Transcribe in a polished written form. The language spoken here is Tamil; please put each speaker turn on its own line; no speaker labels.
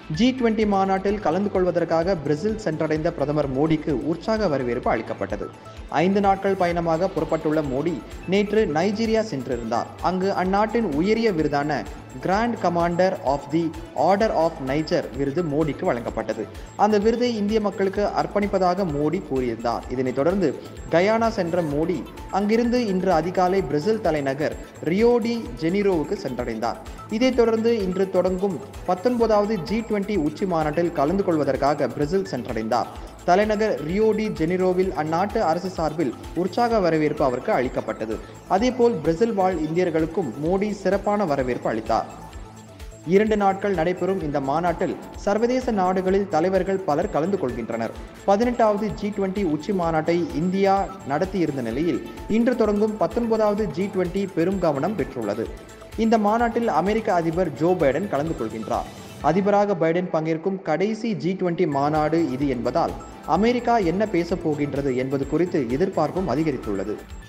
G20 மாநாட்டில் கலந்து கொள்வதற்காக பிரேசில் சென்றடைந்த பிரதமர் மோடிக்கு உற்சாக வரவேற்பு அளிக்கப்பட்டது. 5 நாட்கள் பயணமாக புறப்பட்டுள்ள மோடி நேற்று நைஜீரியா சென்றிருந்தார். அங்கு அந்நாட்டின் உயரிய விருதான grand commander of the order of Niger விருது மோடிக்கு வழங்கப்பட்டது. அந்த விருதை இந்திய மக்களுக்கு அர்ப்பணிப்பதாக மோடி கூறியிருந்தார். இதனைத் தொடர்ந்து கயானா சென்ற மோடி அங்கிருந்து இன்று அதிகாலை பிரேசில் தலைநகர் ரியோ டி ஜெனிரோவுக்கு சென்றடைந்தார். இதைத் தொடர்ந்து இன்று தொடங்கும் 19வது G20 உச்சி மாநாட்டில் கலந்து கொள்வதற்காக பிரேசில் சென்றடைந்தார். தலைநகர் ரியோ டி ஜெனிரோவில் அந்நாட்டு அரசு சார்பில் உற்சாக வரவேற்பு அவருக்கு அளிக்கப்பட்டது. அதேபோல் பிரேசில் வாழ் இந்தியர்களுக்கும் மோடி சிறப்பான வரவேற்பு அளித்தார். 2 நாட்கள் நடைபெறும் இந்த மாநாட்டில் சர்வதேச நாடுகளில் தலைவர்கள் பலர் கலந்து கொள்கின்றனர். 18வது G20 உச்சி மாநாட்டை இந்தியா நடத்தியிருந்த நிலையில் இன்று தொடங்கும் 19வது G20 பெரும் கவனம் பெற்றுள்ளது. இந்த மாநாட்டில் அமெரிக்க அதிபர் ஜோ பைடன் கலந்து கொள்கின்றார். அதிபராக பைடன் பங்கேற்கும் கடைசி G20 மாநாடு இது என்பதால் அமெரிக்கா என்ன பேசப் போகின்றது என்பது குறித்து எதிர்பார்ப்பும் அதிகரித்துள்ளது.